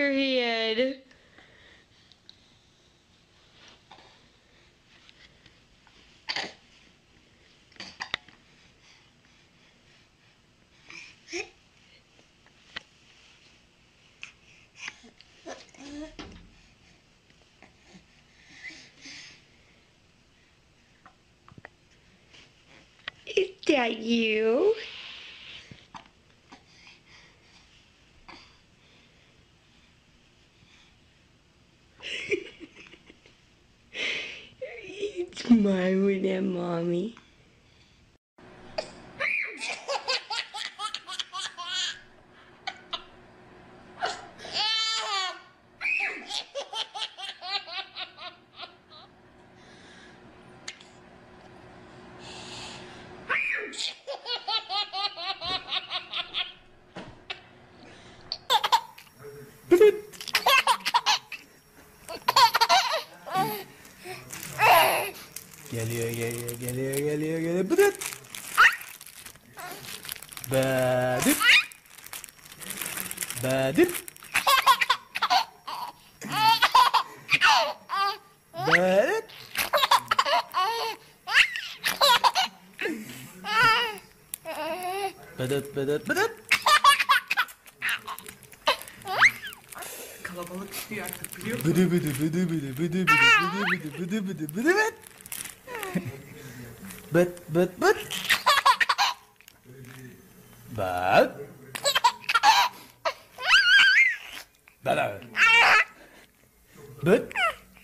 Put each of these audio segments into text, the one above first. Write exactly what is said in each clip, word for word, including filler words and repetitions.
your head. Is that you? It's smiling at mommy. Geliyor, geliyor, geliyor, geliyor, geliyor. Bıdıt. Badip. Badip. Badip. Bıdıt, bıdıt, bıdıt. Kalabalık istiyor artık biliyor musun? Bıdı bıdı bıdı bıdı bıdı bıdı bıdı bıdı bıdı bıdı bıdı. Bıt bıt bıt. Bak. Bana. Bıt.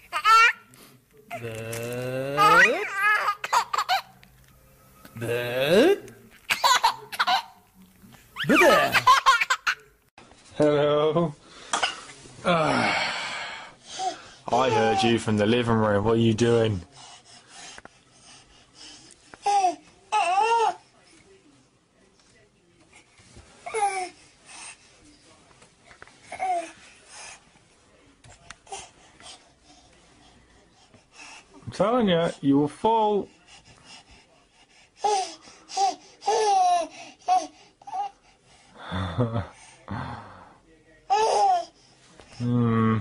Bıt. Bıt. Bıdı. Hello. Ah. I heard you from the living room. What are you doing? I'm telling you, you will fall. Hmm.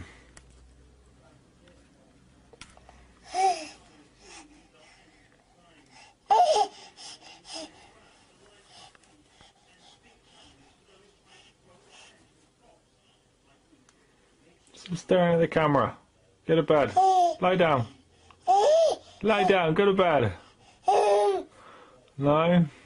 Stop staring at the camera. Go to bed. Lie down. Lie down. Go to bed. No.